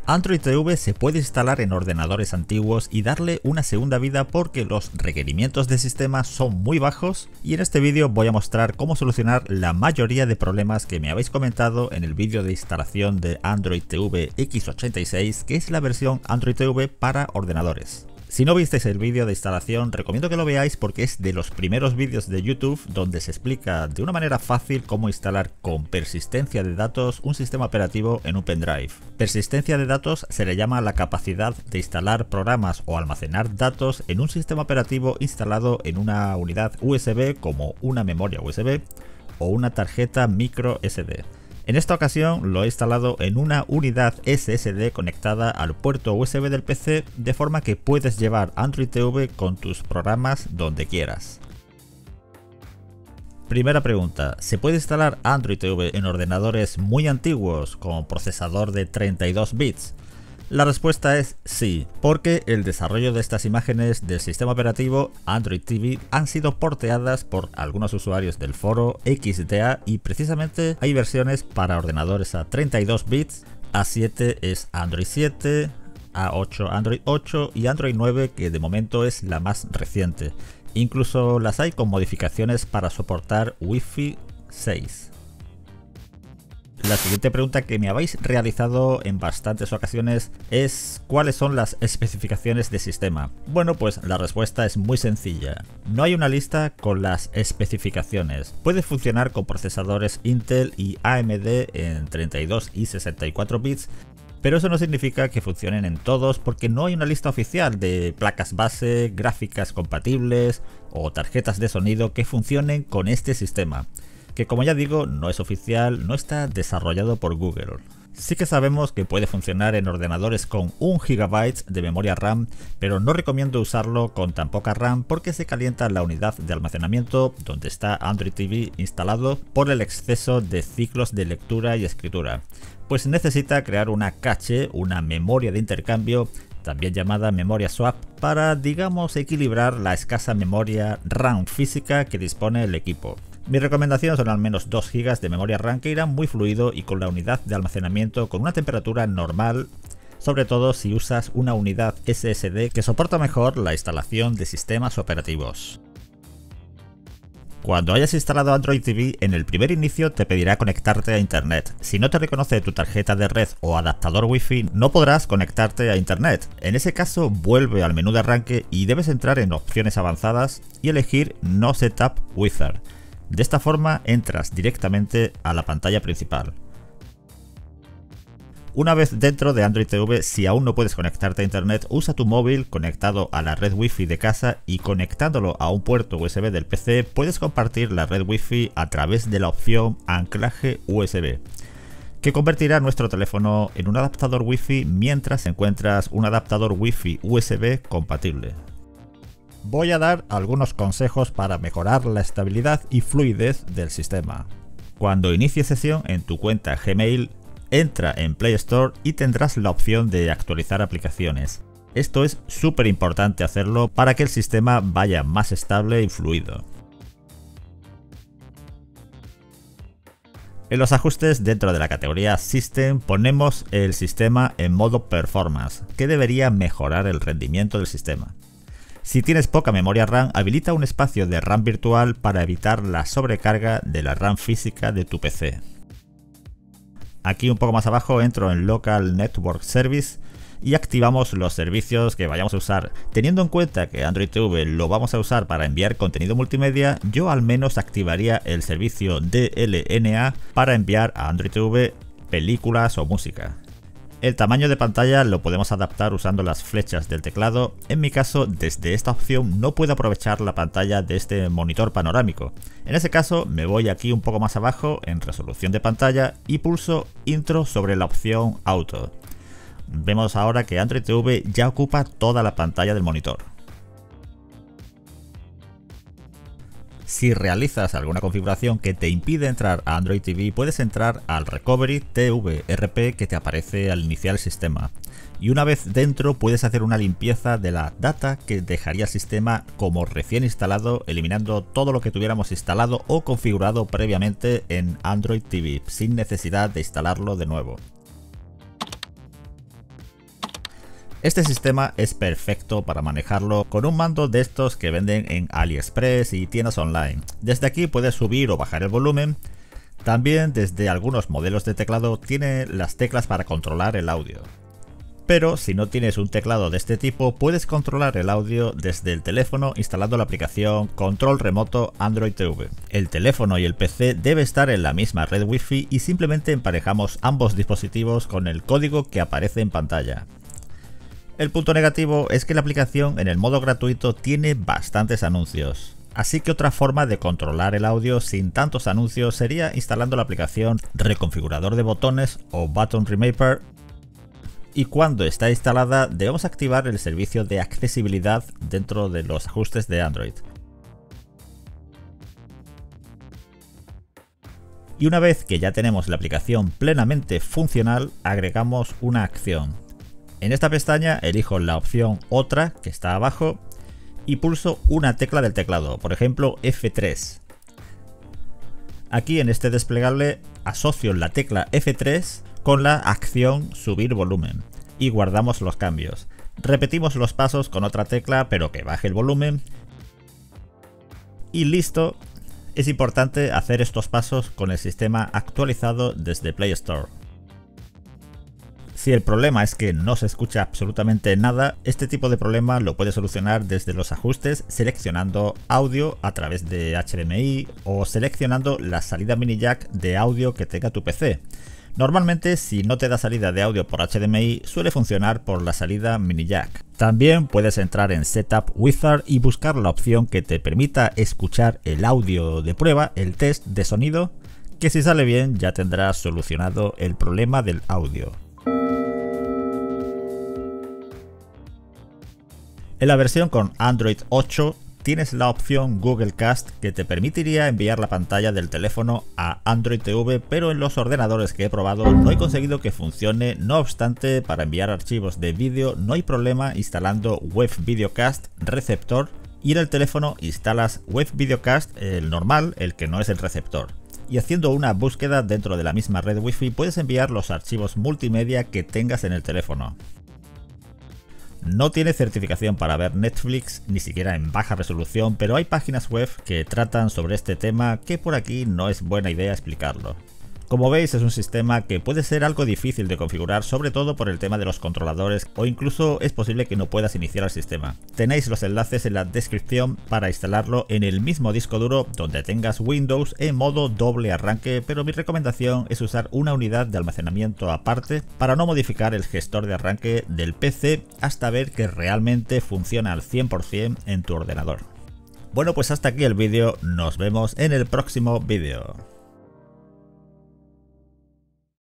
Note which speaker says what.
Speaker 1: Android TV se puede instalar en ordenadores antiguos y darle una segunda vida porque los requerimientos del sistema son muy bajos, y en este vídeo voy a mostrar cómo solucionar la mayoría de problemas que me habéis comentado en el vídeo de instalación de Android TV x86, que es la versión Android TV para ordenadores. Si no visteis el vídeo de instalación, recomiendo que lo veáis porque es de los primeros vídeos de YouTube donde se explica de una manera fácil cómo instalar con persistencia de datos un sistema operativo en un pendrive. Persistencia de datos se le llama la capacidad de instalar programas o almacenar datos en un sistema operativo instalado en una unidad USB como una memoria USB o una tarjeta micro SD. En esta ocasión lo he instalado en una unidad SSD conectada al puerto USB del PC, de forma que puedes llevar Android TV con tus programas donde quieras. Primera pregunta, ¿se puede instalar Android TV en ordenadores muy antiguos con procesador de 32 bits? La respuesta es sí, porque el desarrollo de estas imágenes del sistema operativo Android TV han sido porteadas por algunos usuarios del foro XDA, y precisamente hay versiones para ordenadores a 32 bits, A7 es Android 7, A8 Android 8 y Android 9, que de momento es la más reciente. Incluso las hay con modificaciones para soportar Wi-Fi 6. La siguiente pregunta que me habéis realizado en bastantes ocasiones es ¿cuáles son las especificaciones de sistema? Bueno, pues la respuesta es muy sencilla. No hay una lista con las especificaciones. Puede funcionar con procesadores Intel y AMD en 32 y 64 bits, pero eso no significa que funcionen en todos porque no hay una lista oficial de placas base, gráficas compatibles o tarjetas de sonido que funcionen con este sistema, que como ya digo no es oficial, no está desarrollado por Google. Sí que sabemos que puede funcionar en ordenadores con 1 GB de memoria RAM, pero no recomiendo usarlo con tan poca RAM porque se calienta la unidad de almacenamiento donde está Android TV instalado por el exceso de ciclos de lectura y escritura, pues necesita crear una cache, una memoria de intercambio, también llamada memoria swap, para, digamos, equilibrar la escasa memoria RAM física que dispone el equipo. Mi recomendación son al menos 2 GB de memoria RAM que irán muy fluido y con la unidad de almacenamiento con una temperatura normal, sobre todo si usas una unidad SSD que soporta mejor la instalación de sistemas operativos. Cuando hayas instalado Android TV, en el primer inicio te pedirá conectarte a Internet. Si no te reconoce tu tarjeta de red o adaptador Wi-Fi, no podrás conectarte a Internet. En ese caso, vuelve al menú de arranque y debes entrar en opciones avanzadas y elegir No Setup Wizard. De esta forma entras directamente a la pantalla principal. Una vez dentro de Android TV, si aún no puedes conectarte a Internet, usa tu móvil conectado a la red Wi-Fi de casa y conectándolo a un puerto USB del PC puedes compartir la red Wi-Fi a través de la opción Anclaje USB, que convertirá nuestro teléfono en un adaptador Wi-Fi mientras encuentras un adaptador Wi-Fi USB compatible. Voy a dar algunos consejos para mejorar la estabilidad y fluidez del sistema. Cuando inicies sesión en tu cuenta Gmail, entra en Play Store y tendrás la opción de actualizar aplicaciones. Esto es súper importante hacerlo para que el sistema vaya más estable y fluido. En los ajustes dentro de la categoría System ponemos el sistema en modo Performance, que debería mejorar el rendimiento del sistema. Si tienes poca memoria RAM, habilita un espacio de RAM virtual para evitar la sobrecarga de la RAM física de tu PC. Aquí un poco más abajo entro en Local Network Service y activamos los servicios que vayamos a usar. Teniendo en cuenta que Android TV lo vamos a usar para enviar contenido multimedia, yo al menos activaría el servicio DLNA para enviar a Android TV películas o música. El tamaño de pantalla lo podemos adaptar usando las flechas del teclado. En mi caso, desde esta opción no puedo aprovechar la pantalla de este monitor panorámico. En ese caso me voy aquí un poco más abajo en resolución de pantalla y pulso Intro sobre la opción Auto. Vemos ahora que Android TV ya ocupa toda la pantalla del monitor. Si realizas alguna configuración que te impide entrar a Android TV, puedes entrar al Recovery TVRP que te aparece al iniciar el sistema. Y una vez dentro puedes hacer una limpieza de la data que dejaría el sistema como recién instalado, eliminando todo lo que tuviéramos instalado o configurado previamente en Android TV, sin necesidad de instalarlo de nuevo. Este sistema es perfecto para manejarlo con un mando de estos que venden en AliExpress y tiendas online. Desde aquí puedes subir o bajar el volumen. También desde algunos modelos de teclado tiene las teclas para controlar el audio. Pero si no tienes un teclado de este tipo, puedes controlar el audio desde el teléfono instalando la aplicación Control Remoto Android TV. El teléfono y el PC debe estar en la misma red Wi-Fi y simplemente emparejamos ambos dispositivos con el código que aparece en pantalla. El punto negativo es que la aplicación en el modo gratuito tiene bastantes anuncios. Así que otra forma de controlar el audio sin tantos anuncios sería instalando la aplicación Reconfigurador de botones o Button Remaper. Y cuando está instalada debemos activar el servicio de accesibilidad dentro de los ajustes de Android. Y una vez que ya tenemos la aplicación plenamente funcional, agregamos una acción. En esta pestaña elijo la opción Otra, que está abajo, y pulso una tecla del teclado, por ejemplo F3. Aquí en este desplegable asocio la tecla F3 con la acción Subir volumen y guardamos los cambios. Repetimos los pasos con otra tecla pero que baje el volumen y listo. Es importante hacer estos pasos con el sistema actualizado desde Play Store. Si el problema es que no se escucha absolutamente nada, este tipo de problema lo puedes solucionar desde los ajustes seleccionando audio a través de HDMI o seleccionando la salida mini jack de audio que tenga tu PC. Normalmente, si no te da salida de audio por HDMI, suele funcionar por la salida mini jack. También puedes entrar en Setup Wizard y buscar la opción que te permita escuchar el audio de prueba, el test de sonido, que si sale bien ya tendrás solucionado el problema del audio. En la versión con Android 8 tienes la opción Google Cast que te permitiría enviar la pantalla del teléfono a Android TV, pero en los ordenadores que he probado no he conseguido que funcione. No obstante, para enviar archivos de vídeo no hay problema instalando Web Videocast receptor y en el teléfono instalas Web Videocast, el normal, el que no es el receptor. Y haciendo una búsqueda dentro de la misma red Wi-Fi puedes enviar los archivos multimedia que tengas en el teléfono. No tiene certificación para ver Netflix, ni siquiera en baja resolución, pero hay páginas web que tratan sobre este tema que por aquí no es buena idea explicarlo. Como veis, es un sistema que puede ser algo difícil de configurar, sobre todo por el tema de los controladores, o incluso es posible que no puedas iniciar el sistema. Tenéis los enlaces en la descripción para instalarlo en el mismo disco duro donde tengas Windows en modo doble arranque, pero mi recomendación es usar una unidad de almacenamiento aparte para no modificar el gestor de arranque del PC hasta ver que realmente funciona al 100% en tu ordenador. Bueno, pues hasta aquí el vídeo, nos vemos en el próximo vídeo.